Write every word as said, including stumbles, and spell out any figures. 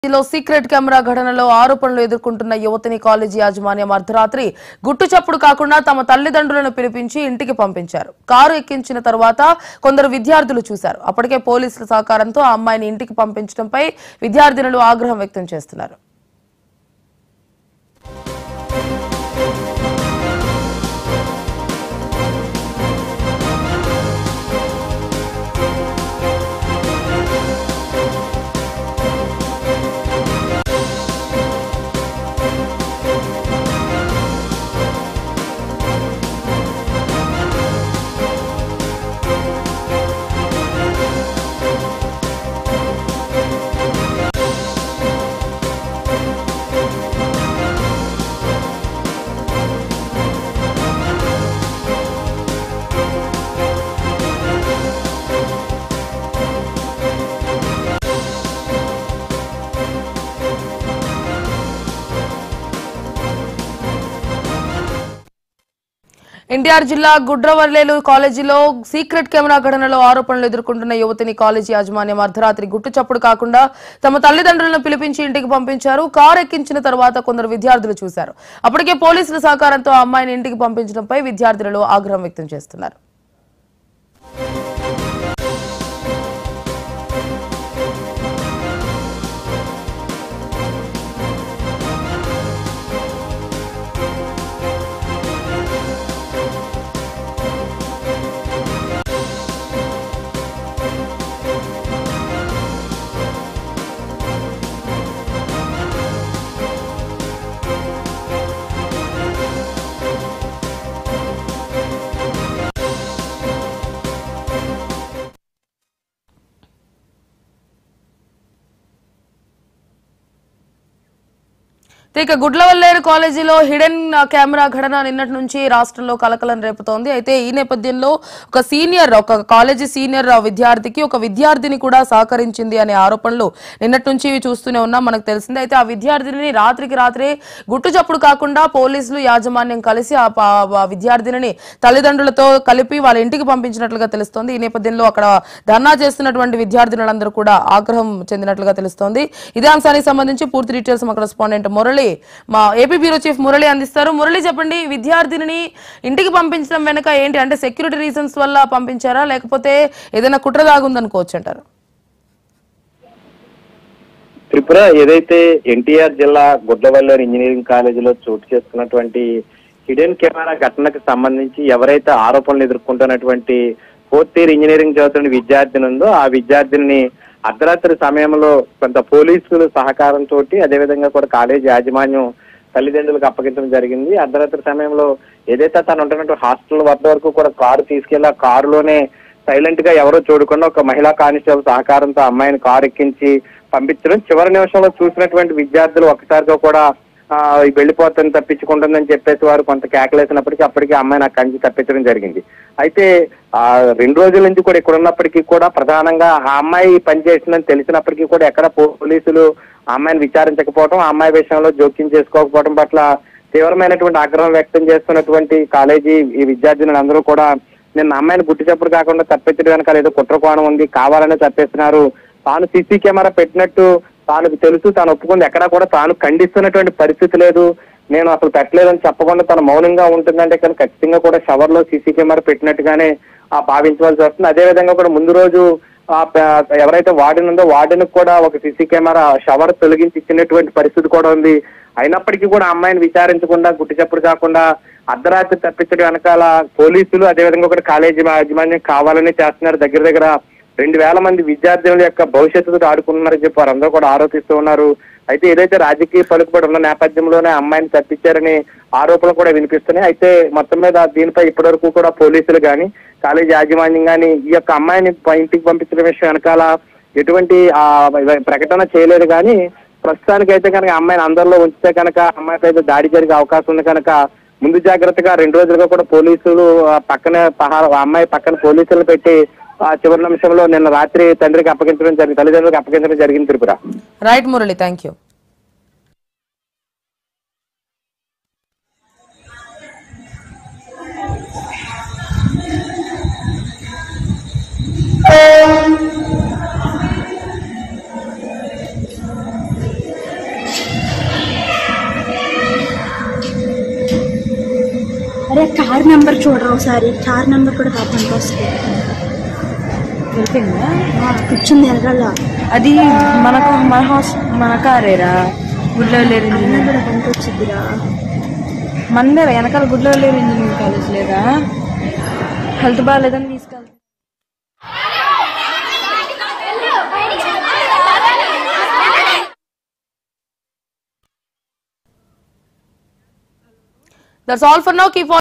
లో secret camera ఘటనలో ఆరోపణలు ఎదుర్కొంటున్న యువతిని కాలేజీ యాజమాన్యం అర్ధరాత్రి గుట్టుచప్పుడు కాకుండా తమ తల్లిదండ్రులను పిలిపించి ఇంటికి పంపించారు. కారు ఎక్కించిన తర్వాత కొందరు విద్యార్థులు చూశారు. అప్పటికే పోలీసుల సహకారంతో ఆ అమ్మాయిని ఇంటికి పంపించడంపై విద్యార్థినులు ఆగ్రహం వ్యక్తం చేస్తున్నారు. ఎన్టీఆర్ జిల్లా గుడ్రవల్లేలు కాలేజీలో సీక్రెట్ కెమెరా ఘటనలో ఆరోపణలు ఎదుర్కొంటున్న యువతిని కాలేజీ యాజమాన్యం అర్ధరాత్రి గుట్టుచప్పుడు కాకుండా తమ తల్లిదండ్రులను పిలిపించి ఇంటికి పంపించారు. కారు ఎక్కించిన తర్వాత కొందరు విద్యార్థులు చూశారు. అప్పటికే పోలీసుల సహకారంతో ఆ అమ్మాయిని ఇంటికి పంపించడంపై విద్యార్థులు ఆగ్రహం వ్యక్తం చేస్తున్నారు. ఇక గుడ్లవల్లేరు కాలేజీలో హిడెన్ కెమెరా ఘటన నిన్నటి నుంచి రాష్ట్రంలో కలకలం రేపుతోంది. అయితే ఈ నేపథ్యంలో ఒక సీనియర్ ఒక కాలేజీ సీనియర్ విద్యార్థికి ఒక విద్యార్థిని కూడా సహకరించింది అనే ఆరోపణలు నిన్నటి నుంచి చూస్తూనే ఉన్నాం, మనకు తెలిసింది. అయితే ఆ విద్యార్థిని రాత్రికి రాత్రే గుట్టుచప్పుడు కాకుండా పోలీసులు యాజమాన్యం కలిసి ఆ విద్యార్థిని తల్లిదండ్రులతో కలిపి వాళ్ళ ఇంటికి పంపించినట్లుగా తెలుస్తోంది. ఈ నేపథ్యంలో అక్కడ ధర్నా చేస్తున్నటువంటి విద్యార్థినులందరూ కూడా ఆగ్రహం చెందినట్లుగా తెలుస్తోంది. ఇదే అంశానికి సంబంధించి పూర్తి డీటెయిల్స్ మా కరెస్పాండెంట్ మురళి మా ఏపీ బ్యూరో చీఫ్ మురళి అందిస్తారు. మురళి, చెప్పండి, విద్యార్థిని ఇంటికి పంపించడం వెనుక ఏంటి? అంటే సెక్యూరిటీ రీజన్స్ వల్ల పంపించారా, లేకపోతే ఏదైనా కుట్ర దాగుందనుకోవచ్చు అంటారు? త్రిపుర, ఏదైతే ఎన్టీఆర్ జిల్లా గుడ్లవల్లేరు ఇంజనీరింగ్ కాలేజీలో చోటు చేసుకున్నటువంటి హిడెన్ కెమెరా ఘటనకు సంబంధించి ఎవరైతే ఆరోపణలు ఎదుర్కొంటున్నటువంటి ఫోర్త్ ఇయర్ ఇంజనీరింగ్ చదువుతున్న విద్యార్థిని ఉందో ఆ విద్యార్థిని అర్ధరాత్రి సమయంలో కొంత పోలీసుల సహకారంతో అదేవిధంగా కూడా కాలేజీ యాజమాన్యం తల్లిదండ్రులకు అప్పగించడం జరిగింది. అర్ధరాత్రి సమయంలో ఏదైతే తను ఉంటున్నట్టు హాస్టల్ వద్ద వరకు కూడా కారు తీసుకెళ్లి ఆ కారులోనే సైలెంట్ గా ఎవరో చూడకుండా ఒక మహిళా కానిస్టేబుల్ సహకారంతో అమ్మాయిని కారు ఎక్కించి పంపించడం, చివరి నిమిషంలో చూసినటువంటి విద్యార్థులు ఒక్కసారిగా కూడా ఆ వెళ్ళిపోతాను తప్పించుకుంటుందని చెప్పేసి వారు కొంత కేకలేసినప్పటికీ అప్పటికీ అమ్మాయి నాకు కంచి తప్పించడం జరిగింది. అయితే ఆ రెండు రోజుల నుంచి కూడా ఇక్కడ ఉన్నప్పటికీ కూడా ప్రధానంగా ఆ అమ్మాయి పనిచేసిందని తెలిసినప్పటికీ కూడా ఎక్కడ పోలీసులు ఆ అమ్మాయిని విచారించకపోవడం, ఆ అమ్మాయి విషయంలో జోక్యం చేసుకోకపోవడం పట్ల తీవ్రమైనటువంటి ఆగ్రహం వ్యక్తం చేస్తున్నటువంటి కాలేజీ ఈ విద్యార్థినులు అందరూ కూడా నిన్న అమ్మాయిని గుట్టి చప్పుడు కాకుండా తప్పించడం వెనకాల ఏదో కుట్ర కోణం ఉంది, కావాలనే తప్పేస్తున్నారు, తాను సీసీ కెమెరా పెట్టినట్టు తాను తెలుసు, తాను ఒప్పుకుంది, ఎక్కడా కూడా తాను ఖండిస్తున్నటువంటి పరిస్థితి లేదు, నేను అసలు పెట్టలేదని చెప్పకుండా తను మౌనంగా ఉంటుందంటే కానీ ఖచ్చితంగా కూడా షవర్ లో సీసీ కెమెరా పెట్టినట్టుగానే ఆ భావించవలసి వస్తుంది. అదేవిధంగా కూడా ముందు రోజు ఎవరైతే వార్డెన్ ఉందో వార్డెన్ కూడా ఒక సీసీ కెమెరా షవర్ తొలగించి ఇచ్చినటువంటి పరిస్థితి కూడా ఉంది. అయినప్పటికీ కూడా అమ్మాయిని విచారించకుండా గుట్టి చప్పుడు కాకుండా అర్ధరాత్రి తప్పించడం వెనకాల పోలీసులు అదేవిధంగా కూడా కాలేజీ యాజమాన్యం కావాలని చేస్తున్నారు. దగ్గర దగ్గర రెండు వేల మంది విద్యార్థుల యొక్క భవిష్యత్తుతో ఆడుకున్నారని చెప్పి వారందరూ కూడా ఆరోపిస్తూ ఉన్నారు. అయితే ఏదైతే రాజకీయ పలుకుబడి ఉన్న నేపథ్యంలోనే అమ్మాయిని తప్పించారని ఆరోపణలు కూడా వినిపిస్తున్నాయి. అయితే మొత్తం మీద దీనిపై ఇప్పటి వరకు కూడా పోలీసులు కానీ కాలేజీ యాజమాన్యం కానీ ఈ యొక్క అమ్మాయిని ఇంటికి పంపించడం విషయం వెనకాల ఎటువంటి ఆ ప్రకటన చేయలేదు. కానీ ప్రస్తుతానికి అయితే కనుక అమ్మాయిని అందరిలో ఉంచితే కనుక అమ్మాయిపై అయితే దాడి జరిగే అవకాశం ఉంది కనుక ముందు జాగ్రత్తగా రెండు రోజులుగా కూడా పోలీసులు పక్కనే అమ్మాయి పక్కన పోలీసులు పెట్టి ఆ చివరి నిమిషంలో నిన్న రాత్రి తండ్రికి అప్పగించడం జరిగింది, తల్లిదండ్రులకు అప్పగించడం జరిగింది. Tripura. Right Murali, thank you. అదే కార్ నెంబర్ చూడరు ఒకసారి, కార్ నెంబర్ కూడా కాపానికి వస్తుంది. దొరికిందా? కూర్చుంది వెనకాల. అది మనకు మన హాస్ మన కారేరా, గుడ్లవల్లేరు ఇంజనీరింగ్ కూడా పనికి వచ్చిద్దిరా. మందర వెనకాల గుడ్లవల్లేరు ఇంజనీరింగ్ కాలేజ్ లేదా? హెల్త్ బాగాలేదని తీసుకెళ్తా. That's all for now. Keep